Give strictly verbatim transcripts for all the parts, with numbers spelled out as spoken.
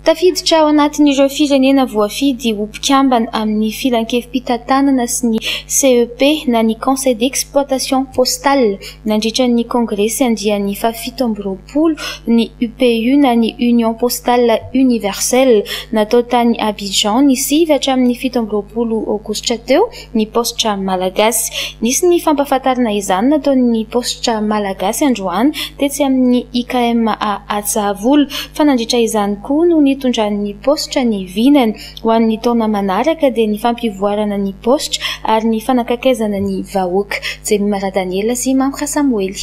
Tafiditra ao anatin'ireo firenena voafidy ho mpikambana amin'ny filan-kevim-pitantanana sy ny C E P na ny Conseil d'exploitation postale nandritra ny kongresy andian'ny fahafito amby roapolo ny U P U na ny Union postale universelle natao tany Abidjan ny sivy hatramin'ny fito amby roapolo aogositra teo ny postra malagasy. Nisy ny fampahafantarana izany nataon'ny postra malagasy androany tetsy amin'ny I K M a Atsahavola fa nandritra izany koa no nitondran'ny postra ny vinany ho an'ny taona manaraka dia ny fampivoarana ny postra ary ny fanakakezana ny vahoaka. Jemimara Daniela sy Mamka Samuely.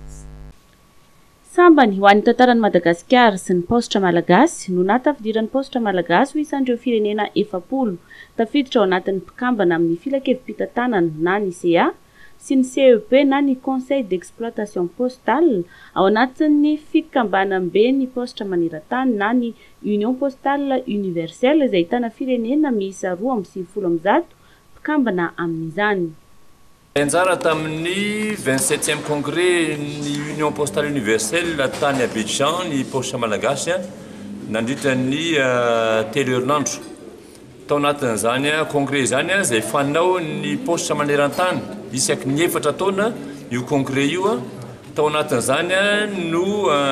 Sambany ho an'ny tantaran'i Madagasikara sy ny postra malagasy no natafidiran'ny postra malagasy ho isan'ireo firenena efapolo tafiditra ao anatin'ny mpikambana amin'ny filan-kevim-pitantanana na ny C A sy ny C E P na ny Conseil d'exploitation postale ao anatin'ny fikambanam-be ny postra maneran-tany na ny Union postale universelle izay ahitana firenena miisa roa amby sivifolo amby zato mpikambana amin'izany. Anjara tamin'ny vingt-septième congrès ny Union postale universelle tany Abidjan ny postra malagasy nandritra ny telo herinandro. Tao anatin'izany congrès izany izay fanao ny postra maneran-tany isaky ny efatra taona io congrès io. Tao anatin'izany no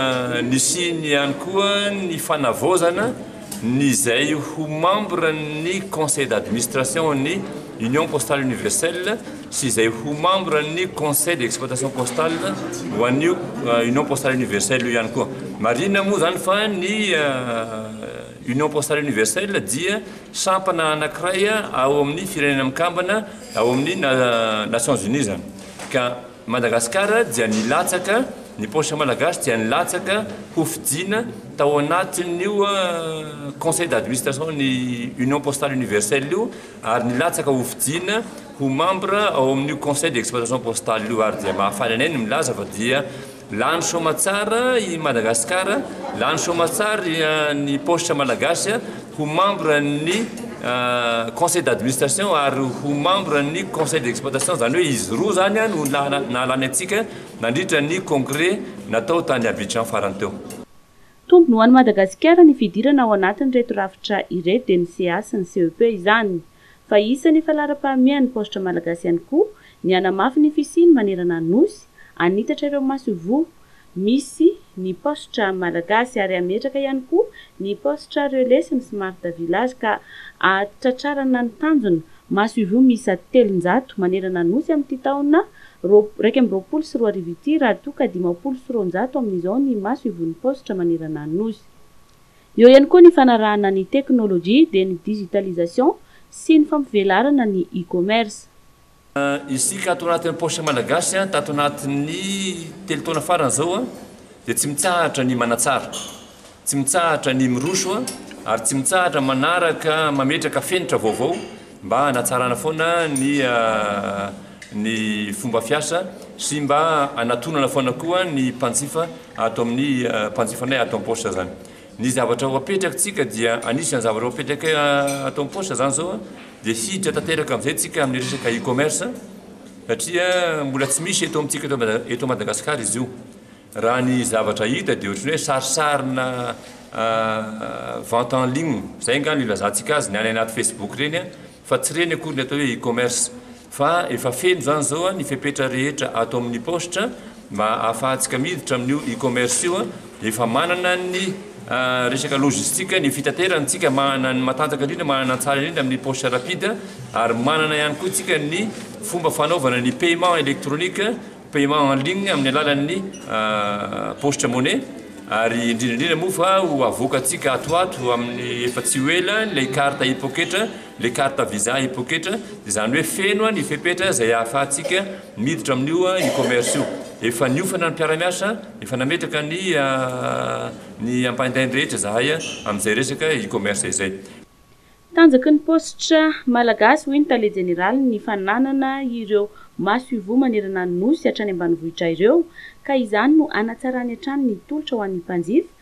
nisiny ihany koa ny fanavaozana ny izay ho membre ny conseil d'administration ny Union postale universelle sy izay ho membre ny conseil d'exploitation postale ho an'io Union postale universelle io ihany koa. Marina moa zany fa ny Union postale universelle dia sampana anankiray ao amin'ny firenena mikambana ao amin'ny Nations Unies zany. Ka Madagasikara dia nilatsaka ny postra malagasy dia nilatsaka ho fidina tao anatin'io conseil d'administration ny Union postale universelle io ary nilatsaka ho fidina ho membre ao amin'ny conseil d'exploitation postale io ary dia mahafana anay ny milaza fa dia lany somatsara i Madagasikara, lany somatsara ny postra malagasy ho membre ny conseil d'administration ary ho membre ny conseil d'exploitation zany hoe izy roa zany no nalany antsika nandritra ny congrès natao tany Abidjan farany teo. Tombony ho an'i Madagasikara ny fidirana ao anatin'ny reto rafitra ireto dia ny C A sy ny C E P izany. Fa isan'ny falaram-pahamehan'ny postra malagasy ihany koa ny hanamafy ny fisiny manerana ny nosy anitatra ireo masovo misy ny postra malagasy ary ametraka ihany koa ny postra relais sy ny smart village ka atratrarana ny tanjona masovo miisa telonjato manerana ny nosy amin'ity taona raika amby roapolo sy roa arivo ity raha toa ka dimampolo sy roanjato amin'izao ny masovon'ny postra manerana ny nosy. Eo ihany koa ny fanarahana ny teknôlôjia dia ny digitalisation sy ny fampivelarana ny e-commerce. Isika ato anatin'ny postra malagasy tato anatin'ny telo taona farany zao dia tsy mitsahatra ny manatsara, tsy mitsahatra ny miroso ary tsy mitsahatra manaraka mametraka fenitra vaovao mba hanatsarana foana ny ny fomba fiasa sy mba anatonana foana koa ny mpanjifa ato amin'ny mpanjifanay ato amin'ny postra zany. Ny zavatra ho apetrakatsika dia anisan'ny zavatra ho apetraka ato amin'ny postra zany zao dia hiditra tanteraka amin'izay tsika amin'ny resaka e-commerce satria mbola tsy misy eto amintsika eto Madagasikara izy io. Raha ny zavatra hita dia ohatrany hoe sarisarina vente en ligne zay ngano ilazantsika azy ny any anaty Facebook reny fa tsy reny akory ny atao hoe e-commerce fa efa feno zany zao ny fepetra rehetra ato amin'ny postra mba ahafahantsika miditra amin'io e-commerce io efa manana ny resaka logistika ny fitaterantsika manana ny matanjaka indrindra manana ny tsara indrindra amin'ny postra rapide ary manana ihany koa tsika ny fomba fanaovana ny paiement électronique paiement en ligne amin'ny alalan'ny postra monnaie ary indrindrandrindra moa fa ho avoakatsika atoato amin'ny efa tsy ho ela ilay carte hipoketra les cartes visa hipoketra izany hoe feno ny fepetra izay ahafahantsika miditra amin'io e-commerce io. Efa niofana ny mpiara-miasa efa nametraka ny ny ampaintainy rehetra zahay amin'izay resaka e-commerce izay. Tanjaky ny postra malagasy hoy ny tale jeneraly ny fananana ireo masovo manerana ny nosy hatrany ambanivohitra ireo ka izany no anatsarany hatrany ny tolotra ho an'ny mpanjifa